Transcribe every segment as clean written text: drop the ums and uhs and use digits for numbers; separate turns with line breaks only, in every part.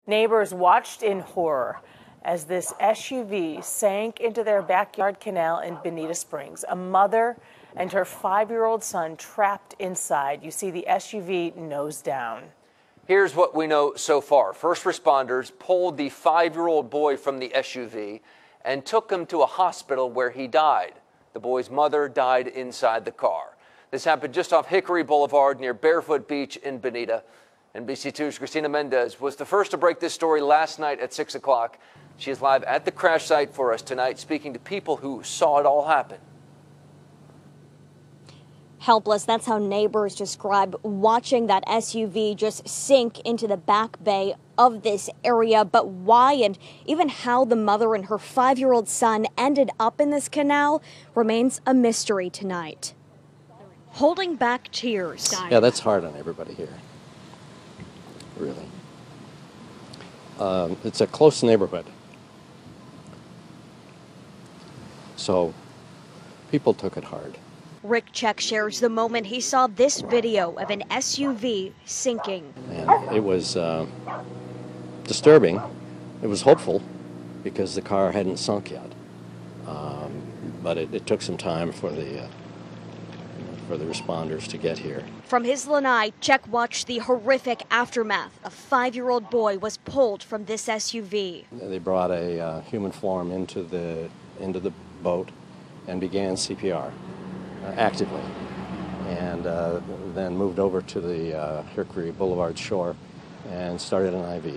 Neighbors watched in horror as this SUV sank into their backyard canal in Bonita Springs. A mother and her 5-year-old son trapped inside. You see the SUV nose down.
Here's what we know so far. First responders pulled the 5-year-old boy from the SUV and took him to a hospital where he died. The boy's mother died inside the car. This happened just off Hickory Boulevard near Barefoot Beach in Bonita. NBC2's Christina Mendez was the first to break this story last night at 6 o'clock. She is live at the crash site for us tonight, speaking to people who saw it all happen.
Helpless, that's how neighbors describe watching that SUV just sink into the back bay of this area. But why and even how the mother and her 5-year-old son ended up in this canal remains a mystery tonight. Holding back tears.
Yeah, that's hard on everybody here. Really. It's a close neighborhood. So people took it hard.
Rick Check shares the moment he saw this video of an SUV sinking.
And it was disturbing. It was hopeful because the car hadn't sunk yet. But it took some time for the responders to get here.
From his lanai, Check watched the horrific aftermath. A 5-year-old boy was pulled from this SUV.
They brought a human form into the boat and began CPR actively, and then moved over to the Hickory Boulevard shore and started an IV.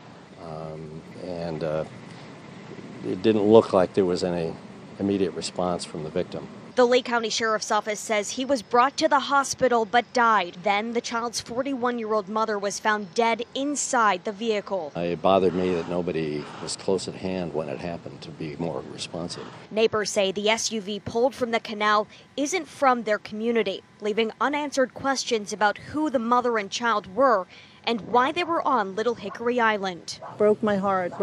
It didn't look like there was any immediate response from the victim.
The Lake County Sheriff's Office says he was brought to the hospital but died. Then the child's 41-year-old mother was found dead inside the vehicle.
It bothered me that nobody was close at hand when it happened to be more responsive.
Neighbors say the SUV pulled from the canal isn't from their community, leaving unanswered questions about who the mother and child were and why they were on Little Hickory Island.
Broke my heart.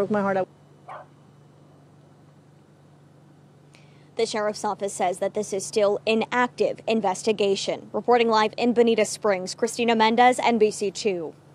The Sheriff's Office says that this is still an active investigation. Reporting live in Bonita Springs, Christina Mendez, NBC2.